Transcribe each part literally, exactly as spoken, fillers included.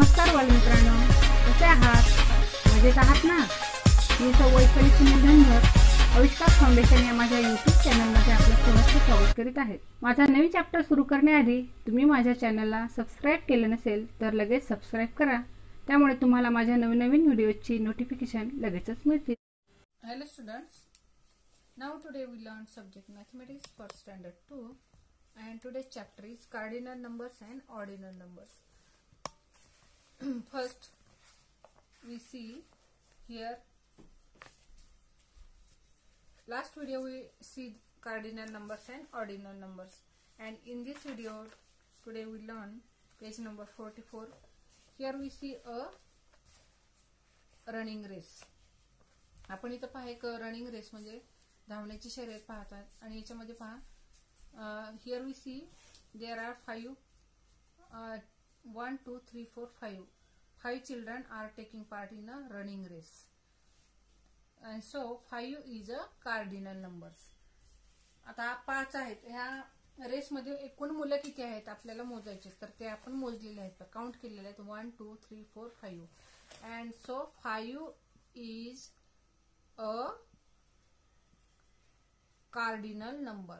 नमस्कार बालमित्रांनो, कसे आहात? मजेत आहात ना? मी वैशाली सुनील धनगर आविष्कार फाउंडेशन या माझ्या यूट्यूब चॅनलमध्ये आपलं सहर्ष स्वागत करीत आहे. माझा नवीन चॅप्टर सुरू करण्याआधी तुम्ही माझ्या चॅनलला सबस्क्राईब केले नसेल तर लगेच सबस्क्राईब करा. त्यामुळे तुम्हाला माझ्या नवीन नवीन व्हिडिओची नोटिफिकेशन लगेचच मिळतील. Hello students, now today we learn subject mathematics for standard two and today's chapter is cardinal numbers and ordinal numbers. First we see here, last video we see cardinal numbers and ordinal numbers, and in this video today we learn page number forty-four. Here we see a running race. आपण इथं पहा एक running race म्हणजे धावण्याची शर्यत पाहतात आणि याच्यामध्ये पहा here we see there are five one two three four five five children are taking part in a running race and so five is a cardinal numbers. आता पाच आहेत ह्या रेसमध्ये एकूण मुलं किती आहेत आपल्याला मोजायचे, तर ते आपण मोजलेले आहेत, काउंट केलेले आहेत one two three four five and so five is a cardinal number.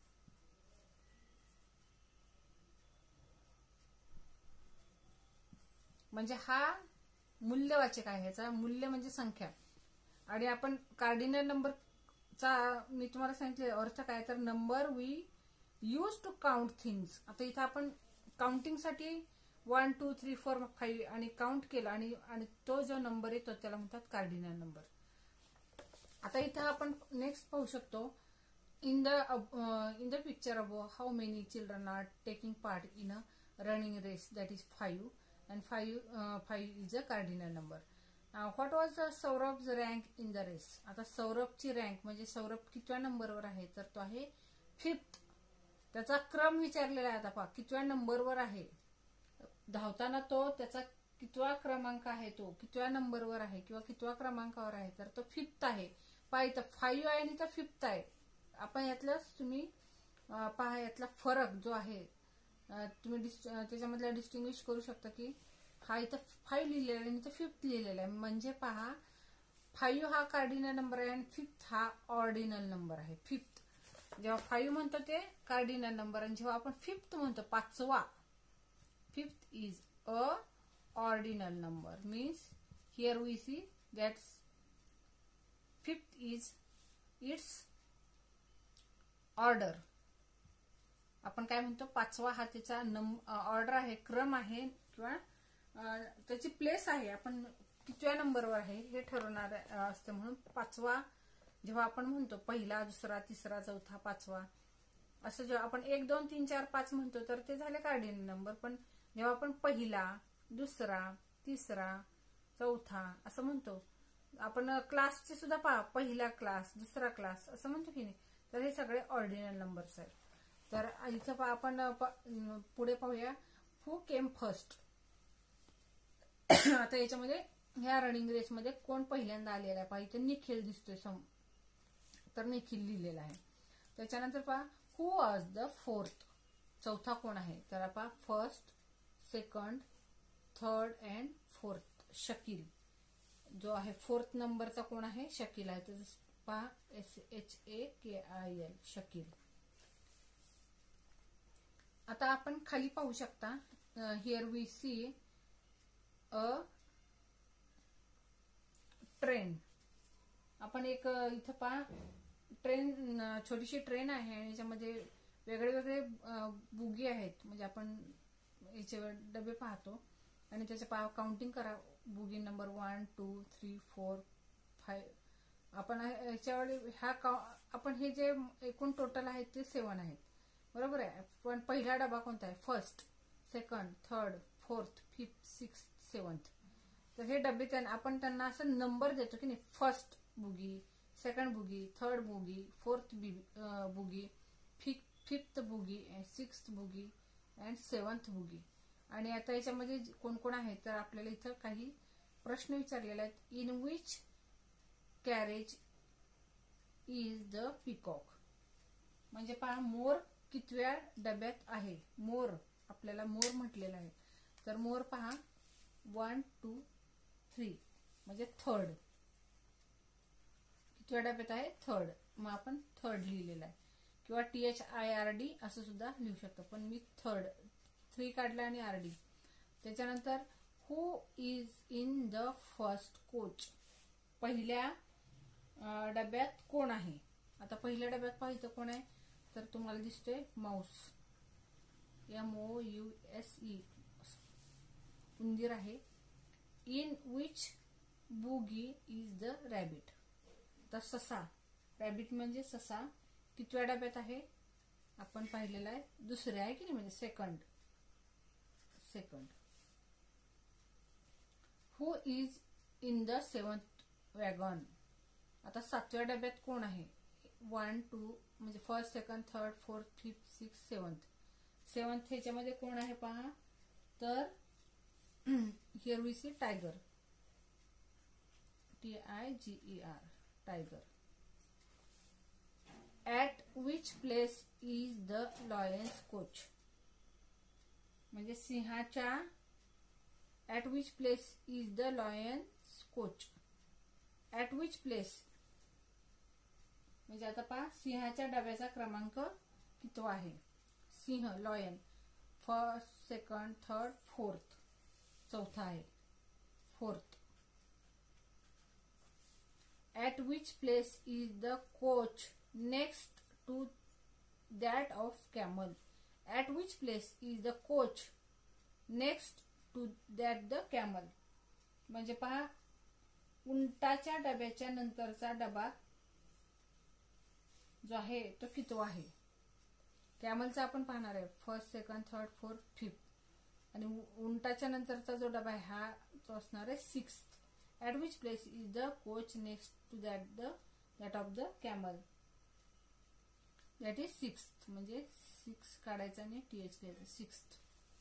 म्हणजे हा मूल्यवाचक आहे, ह्याचा मूल्य म्हणजे संख्या. आणि आपण कार्डिनल नंबर चा मी तुम्हाला सांगितले अर्थ काय, तर number we use to count things. आता इथं आपण काउंटिंग साठी one two three four five आणि काउंट केलं आणि आणि तो जो नंबर येतो त्याला म्हणतात कार्डिनल नंबर. आता इथं आपण नेक्स्ट पाहू शकतो in the in the picture above how many children are taking part in a running race, that is five and five five is a cardinal number. What was the Saurabh's rank in the race. आता सौरभची rank म्हणजे सौरभ कितव्या नंबरवर आहे, तर तो आहे fifth. त्याचा क्रम विचारलेला आहे. आता पहा कितव्या नंबरवर आहे धावताना, तो त्याचा कितवा क्रमांक आहे, तो कितव्या नंबरवर आहे किंवा कितव्या क्रमांकावर आहे, तर तो फिफ्थ आहे. पहा इथं फाईव्ह आहे आणि इथं फिफ्थ आहे. आपण यातलाच तुम्ही पहा यातला फरक जो आहे तुम्ही त्याच्यामधला डिस्टिंग्विश करू शकता की हा इथं फाईव्ह लिहिलेला आहे आणि इथं फिफ्थ लिहिलेला आहे. म्हणजे पहा फाईव्ह हा कार्डिनल नंबर आहे आणि फिफ्थ हा ऑर्डिनल नंबर आहे. फिफ्थ जेव्हा फाईव्ह म्हणतो ते कार्डिनल नंबर आणि जेव्हा आपण फिफ्थ म्हणतो पाचवा, fifth is a ordinal number, means here we see that fifth is its order. आपण काय म्हणतो पाचवा हा त्याचा ऑर्डर आहे, क्रम आहे किंवा त्याची प्लेस आहे. आपण कितव्या नंबरवर आहे हे ठरवणार असते. म्हणून पाचवा जेव्हा आपण म्हणतो पहिला दुसरा तिसरा चौथा पाचवा असं जेव्हा आपण एक दोन तीन चार पाच म्हणतो तर ते झाले कार्डिनल नंबर. पण जेव्हा आपण पहिला दुसरा तिसरा चौथा असं म्हणतो, आपण क्लासचे सुद्धा पहा पहिला क्लास दुसरा क्लास असं म्हणतो की नाही, तर हे सगळे ऑर्डिनल नंबर्स आहेत. तर इथं पहा आपण पुढे पाहूया हू केम फर्स्ट. आता याच्यामध्ये ह्या रनिंग रेस मध्ये कोण पहिल्यांदा आलेला आहे, पहा इथे निखिल दिसतोय सम, तर निखिल लिहिलेला आहे. त्याच्यानंतर पहा हू वॉज द फोर्थ, चौथा कोण आहे, तर पहा first second third and fourth Shakeel जो आहे फोर्थ नंबरचा कोण आहे, शकील आहे. तर पहा S H A K I L Shakeel. आता आपण खाली पाहू शकता here we see a train. आपण एक इथं पहा ट्रेन छोटीशी ट्रेन आहे आणि याच्यामध्ये वेगळे वेगळे बुगी आहेत. म्हणजे आपण याचे डबे पाहतो आणि त्याचे पा काउंटिंग करा bogie number one two three four five. आपण याच्यावर ह्या आपण हे जे एकूण टोटल आहेत ते सेवन आहेत, बरोबर आहे. पण पहिला डबा कोणता आहे, first second third fourth fifth sixth seventh. तर हे डबे त्यांना आपण त्यांना असं नंबर देतो की नाही, first bogie second bogie third bogie fourth bogie fifth bogie sixth bogie and seventh bogie. आणि आता याच्यामध्ये कोण कोण आहेत तर आपल्याला इथं काही प्रश्न विचारलेले आहेत. In which carriage is the peacock. म्हणजे पहा मोर कितव्या डब्यात आहे. मोर आपल्याला मोर म्हटलेला आहे, तर मोर पहा वन टू थ्री म्हणजे थर्ड. कितव्या डब्यात आहे? थर्ड. मग आपण थर्ड लिहिलेला आहे. किंवा T H I R D असं सुद्धा लिहू शकतो, पण मी थर्ड थ्री काढला आणि आर डी. त्याच्यानंतर who is in the first coach, पहिल्या डब्यात कोण आहे. आता पहिल्या डब्यात पाहिजे कोण आहे तर तुम्हाला दिसतोय mouse, M O U S E, उंदीर आहे. In which bogie is the rabbit, तर ससा, रॅबिट म्हणजे ससा कितव्या डब्यात आहे आपण पाहिलेला आहे, दुसऱ्या आहे की नाही, म्हणजे second second. Who is in the seventh wagon, आता सातव्या डब्यात कोण आहे. वन टू म्हणजे first second third fourth fifth six seventh. Seventh ह्याच्यामध्ये कोण आहे पहा, तर here we see tiger, T I G E R, tiger. At which place is the lion's coach, म्हणजे सिंहाच्या, at which place is the lion's coach. At which place म्हणजे आता पहा सिंहाच्या डब्याचा क्रमांक कितवा आहे. सिंह, lion, first second third fourth, चौथा आहे, fourth. At which place is the coach next to that of camel. At which place is the coach next to that the camel, म्हणजे पहा उंटाच्या डब्याच्या नंतरचा डबा जो आहे तो कितवा आहे. कॅमलचा आपण पाहणार आहे first second third fourth fifth, आणि उंटाच्या नंतरचा जो डबा आहे हा तो असणार आहे sixth. At which place is the coach next to that the that of the camel, that is sixth, म्हणजे सिक्स काढायचा आणि टी एच लिहायचं, sixth.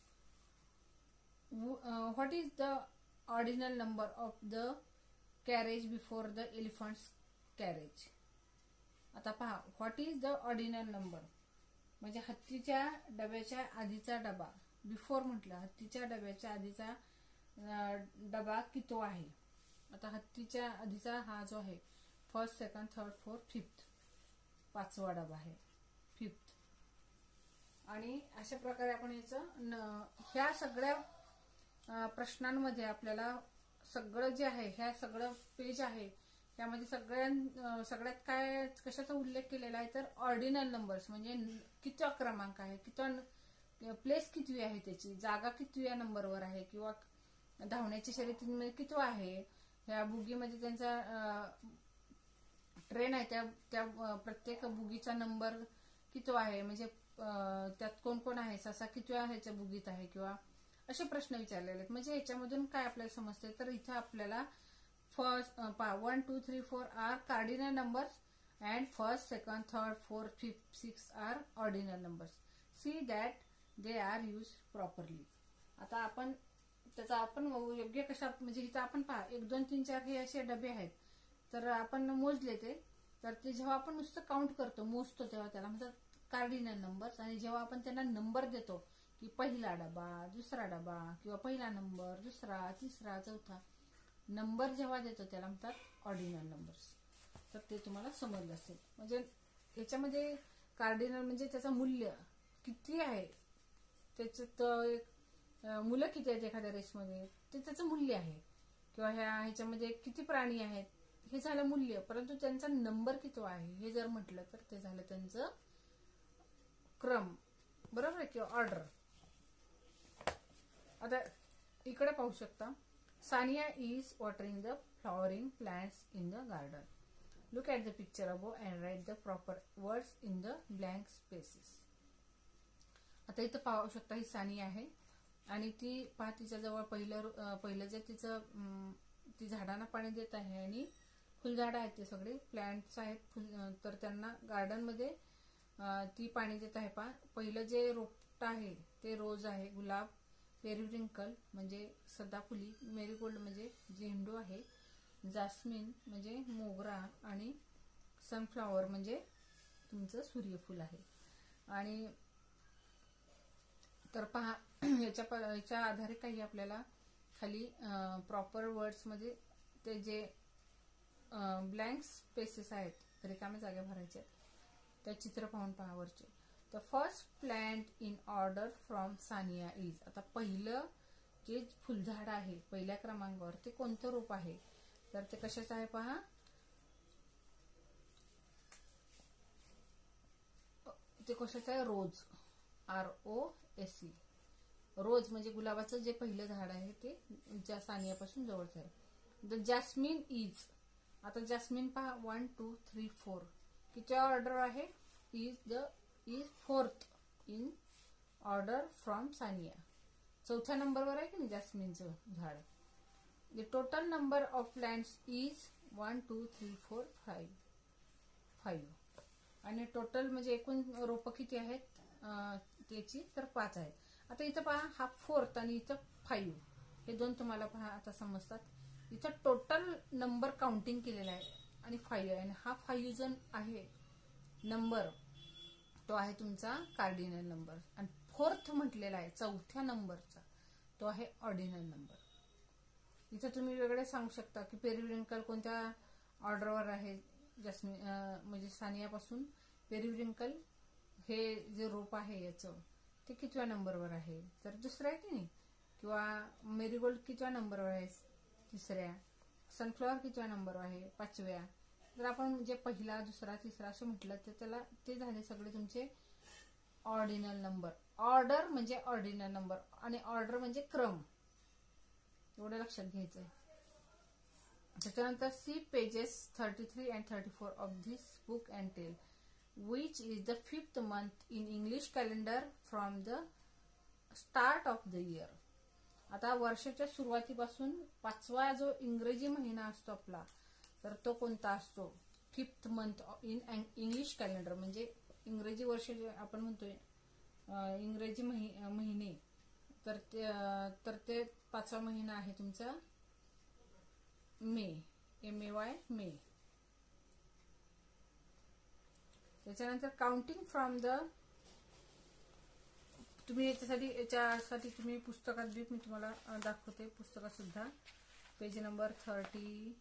What is the ordinal number of the carriage before the elephant's carriage. आता पहा what is the ordinal number म्हणजे हत्तीच्या डब्याच्या आधीचा डबा, बिफोर म्हटलं हत्तीच्या डब्याच्या आधीचा डबा कितवा आहे. आता हत्तीच्या आधीचा हा जो आहे first second third fourth fifth, पाचवा डबा आहे, फिफ्थ. आणि अशा प्रकारे आपण याचं ह्या सगळ्या प्रश्नांमध्ये आपल्याला सगळं जे आहे ह्या सगळं पेज आहे त्यामध्ये सगळ्या सगळ्यात काय कशाचा उल्लेख केलेला आहे तर ऑर्डिनल नंबर्स, म्हणजे कितवा क्रमांक आहे, कितवा प्लेस कितवी आहे, त्याची जागा कितव्या नंबरवर आहे, किंवा धावण्याच्या शर्यतीमध्ये कितवा आहे, ह्या बुगीमध्ये त्यांचा ट्रेन आहे त्या त्या प्रत्येक बुगीचा नंबर कितवा आहे, म्हणजे त्यात कोण कोण आहे, ससा कितव्या ह्याच्या बुगीत आहे, किंवा असे प्रश्न विचारलेले आहेत. म्हणजे याच्यामधून काय आपल्याला समजते तर इथं आपल्याला first one two three four are cardinal numbers and first second third fourth fifth six are ordinal numbers. See that they are use properly. आता आपण त्याचा आपण योग्य कशा म्हणजे इथं आपण पहा एक दोन तीन चार हे असे डबे आहेत तर आपण मोजले ते, तर ते जेव्हा आपण नुसतं काउंट करतो मोजतो तेव्हा त्याला म्हणतात कार्डिनल नंबर्स. आणि जेव्हा आपण त्यांना नंबर देतो की पहिला डबा दुसरा डबा किंवा पहिला नंबर दुसरा तिसरा चौथा नंबर जेव्हा देतो त्याला म्हणतात ऑर्डिनल नंबर्स. तर ते तुम्हाला समजलं असेल. म्हणजे याच्यामध्ये कार्डिनल म्हणजे त्याचं मूल्य किती आहे, त्याच्यात मुलं किती आहेत एखाद्या रेसमध्ये ते त्याचं मूल्य आहे, किंवा ह्या ह्याच्यामध्ये किती प्राणी आहेत हे झालं मूल्य, परंतु त्यांचा नंबर किती आहे हे जर म्हटलं तर ते झालं त्यांचं क्रम, बरोबर आहे, किंवा ऑर्डर. आता इकडे पाहू शकता Sania is watering the flowering plants in the garden. Look at the picture above and write the proper words in the blank spaces. आता इथं पाहू शकता ही सानिया आहे आणि ती पहा तिच्याजवळ पहिलं पहिलं जे तिचं ती झाडांना पाणी देत आहे आणि फुलझाडं आहेत, ते सगळे प्लांट्स आहेत फुल, तर त्यांना गार्डनमध्ये ती पाणी देत आहे. पहा पहिलं जे रोपट आहे ते रोज आहे, गुलाब, पेरिव्हिंकल म्हणजे सदाफुली, मेरीगोल्ड म्हणजे झेंडू आहे, जास्मिन म्हणजे मोगरा आणि सनफ्लॉवर म्हणजे तुमचं सूर्यफूल आहे. आणि तर पहा याच्या याच्या आधारे काही आपल्याला खाली प्रॉपर वर्ड्समध्ये ते जे ब्लँक स्पेसेस आहेत रिकाम्या जागा भरायच्या त्या चित्र पाहून पहा वरचे. The first plant in order from Sania is. आता पहिलं जे फुलझाड आहे पहिल्या क्रमांकावर ते कोणतं रोप आहे तर ते कशाचं आहे पहा. ते कशाचं आहे rose. R O S C. Rose म्हणजे गुलाबाचं जे पहिलं झाड आहे ते ज्या सानियापासून जवळच आहे. The jasmine is. आता जॅस्मिन पहा वन टू थ्री फोर किती ऑर्डर आहे. Is the is fourth in order from Sania. चौथ्या नंबरवर आहे की नाही जॅस्मिनचं झाड. The total number of plants is one two three four five five आणि टोटल म्हणजे एकूण रोपं किती आहेत त्याची तर पाच आहेत. आता इथं पहा हा फोर्थ आणि इथं फाईव्ह हे दोन तुम्हाला पहा आता समजतात. इथं टोटल नंबर काउंटिंग केलेला आहे आणि फाईव्ह आहे आणि हा फाईव्ह जण आहे नंबर तो आहे तुमचा कार्डिनल नंबर आणि फोर्थ म्हटलेला आहे चौथ्या नंबरचा तो आहे ऑर्डिनल नंबर. इथं तुम्ही वेगळे सांगू शकता की पेरिव्हिंकल कोणत्या ऑर्डरवर आहे. जस्मिन म्हणजे सानियापासून पेरिव्हिंकल हे जे रोप आहे याचं ते कितव्या नंबरवर आहे तर दुसरं आहे की नाही. किंवा मेरीगोल्ड कितव्या नंबरवर आहे तिसऱ्या. सनफ्लॉवर कितव्या नंबरवर आहे पाचव्या. जर आपण जे पहिला दुसरा तिसरा असं म्हटलं तर त्याला ते झाले सगळे तुमचे ऑर्डिनल नंबर. ऑर्डर म्हणजे ऑर्डिनल नंबर आणि ऑर्डर म्हणजे क्रम. एवढं लक्षात घ्यायचंय. त्याच्यानंतर see pages thirty three and thirty four of this book and tell which is the fifth month in English calendar from the start of the year. आता वर्षाच्या सुरुवातीपासून पाचवा जो इंग्रजी महिना असतो आपला तर तो कोणता असतो. Fifth month in English calendar म्हणजे इंग्रजी वर्ष जे आपण म्हणतोय इंग्रजी महिने तर ते तर ते पाचवा महिना आहे तुमचा मे. एम ए वाय मे. त्याच्यानंतर काउंटिंग फ्रॉम द तुम्ही याच्यासाठी याच्यासाठी तुम्ही पुस्तकात बी मी तुम्हाला दाखवते पुस्तकात सुद्धा पेज नंबर थर्टी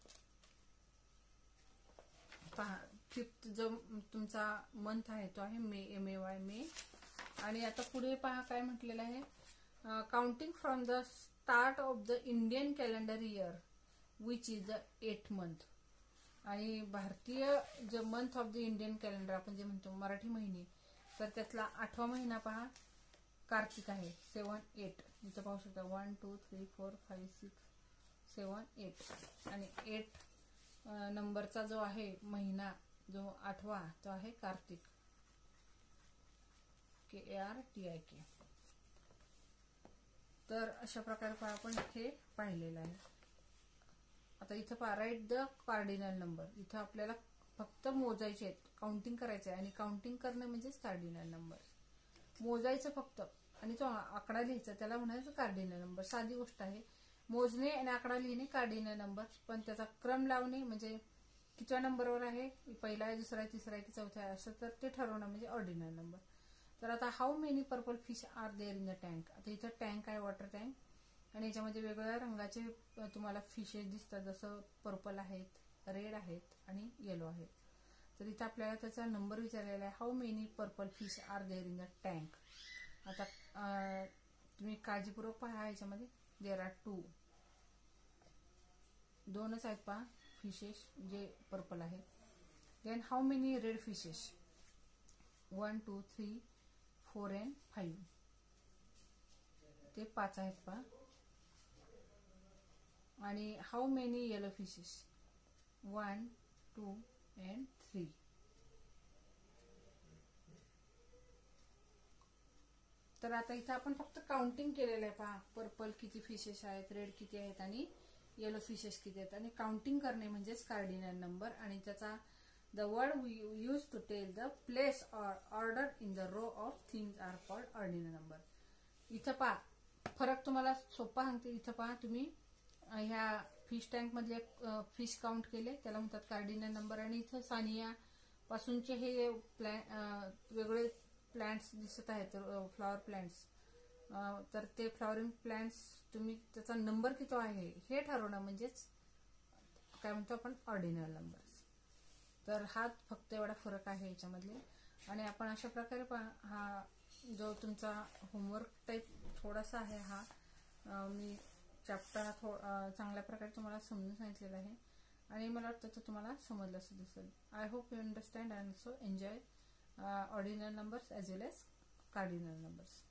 पहा. फिफ्थ जो तुमचा मंथ आहे तो आहे मे. एम ए वाय मे. आणि आता पुढे पहा काय म्हटलेलं आहे. Counting from the start of the Indian calendar year which is the eight month. आणि भारतीय जो month of the Indian calendar आपण जे म्हणतो मराठी महिने तर त्यातला आठवा महिना पहा कार्तिक आहे. सेवन एट इथं पाहू शकता one two three four five six seven eight आणि एट नंबरचा जो आहे महिना जो आठवा तो आहे Kartik. K R T I K. तर अशा प्रकारे आपण इथे पाहिलेलं आहे. आता इथं पहा राईट द कार्डिनल नंबर. इथं आपल्याला फक्त मोजायचे आहेत काउंटिंग करायचं आहे आणि काउंटिंग करणं म्हणजेच कार्डिनल नंबर. मोजायचं फक्त आणि तो आकडा लिहायचा त्याला म्हणायचं कार्डिनल नंबर. साधी गोष्ट आहे. मोजणे आणि आकडा लिहिणे कार्डिनल नंबर पण त्याचा क्रम लावणे म्हणजे कितव्या नंबरवर आहे पहिला आहे दुसरा आहे तिसरा आहे की चौथा आहे असं तर ते ठरवणं म्हणजे ऑर्डिनल नंबर. तर आता how many purple fish are there in the tank. आता इथं टँक आहे वॉटर टँक आणि याच्यामध्ये वेगवेगळ्या रंगाचे तुम्हाला फिशेस दिसतात जसं पर्पल आहेत रेड आहेत आणि येलो आहेत. तर इथं आपल्याला त्याचा नंबर विचारलेला आहे how many purple fish are there in the tank. आता तुम्ही काळजीपूर्वक पहा याच्यामध्ये देअर आर टू दोनच आहेत पहा फिशेस जे पर्पल आहेत. Then how many red fishes one two three four and five ते पाच आहेत पहा. आणि how many yellow fishes one two and three. तर आता इथं आपण फक्त काउंटिंग केलेलं आहे पहा पर्पल किती फिशेस आहेत रेड किती आहेत आणि येलो फिशेस किती आहेत आणि काउंटिंग करणे म्हणजेच कार्डिनल नंबर. आणि त्याचा the word we use to tell the place or order in the row of things are called ordinal number. इथं पहा फरक तुम्हाला सोपा सांगते. इथं पहा तुम्ही ह्या फिश टँक मधले फिश काउंट केले त्याला म्हणतात कार्डिनल नंबर. आणि इथं सानिया पासूनचे हे प्लॅ वेगळे प्लांट्स दिसत आहेत फ्लॉवर प्लांट्स अं, तर ते फ्लॉवरिंग प्लांट्स तुम्ही त्याचा नंबर किती आहे हे ठरवणं म्हणजेच काय म्हणतो आपण ऑर्डिनल नंबर्स. तर हा फक्त एवढा फरक आहे याच्यामधले. आणि आपण अशा प्रकारे पा- हा जो तुमचा होमवर्क टाईप थोडासा आहे हा अं, मी चॅप्टर हा थो अं, चांगल्या प्रकारे तुम्हाला समजून सांगितलेला आहे आणि मला वाटतं तो तुम्हाला समजलं असं दिसेल. I hope you understand and also enjoy ordinal numbers as well as cardinal numbers.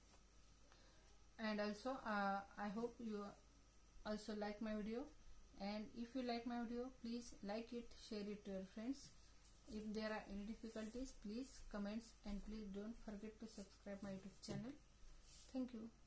And also uh, I hope you also like my video, and if you like my video, please like it, share it to your friends. If there are any difficulties, please comments, and please don't forget to subscribe my YouTube channel. Thank you.